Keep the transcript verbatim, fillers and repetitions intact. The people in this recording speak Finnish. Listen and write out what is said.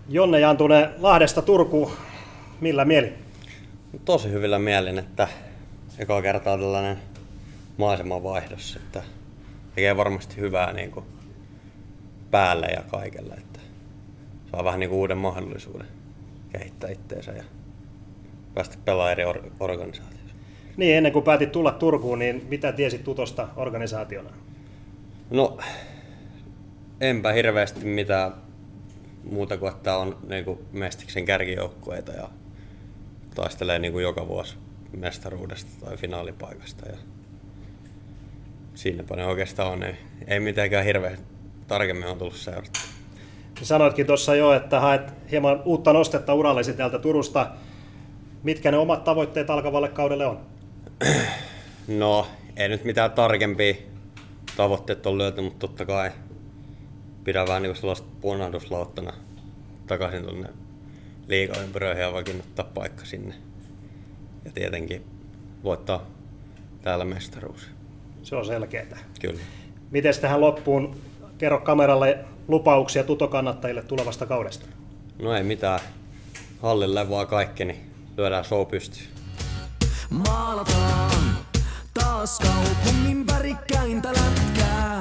Jonne Jantunen Lahdesta Turkuun, millä mieli? Tosi hyvillä mielin, että eka kertaa tällainen maisemanvaihdos, että tekee varmasti hyvää niin kuin päälle ja kaikelle, että saa vähän niin kuin uuden mahdollisuuden kehittää itteensä ja päästä pelaamaan eri or- organisaatioissa. Niin, ennen kuin päätit tulla Turkuun, niin mitä tiesit Tutosta organisaationa? No, enpä hirveästi mitään muuta kuin, että on niin kuin Mestiksen kärkijoukkueita ja taistelee niin kuin joka vuosi mestaruudesta tai finaalipaikasta. Ja siinäpä ne oikeastaan on, ei, ei mitenkään hirveän tarkemmin on tullut seurattua. Sanoitkin tuossa jo, että haet hieman uutta nostetta urallesi täältä Turusta. Mitkä ne omat tavoitteet alkavalle kaudelle on? No, ei nyt mitään tarkempia tavoitteet on löyty, mutta totta kai pidän vähän niin kuin sellaista punahduslauttana takaisin tuonne liigaympyröihin ja vakiinnuttaa paikka sinne. Ja tietenkin voittaa täällä mestaruus. Se on selkeää. Kyllä. Miten tähän loppuun, kerro kameralle lupauksia Tuto-kannattajille tulevasta kaudesta? No ei mitään. Hallille vaan kaikki, niin lyödään show pystyyn. Maalataan taas kaupungin värikkäintä lätkää.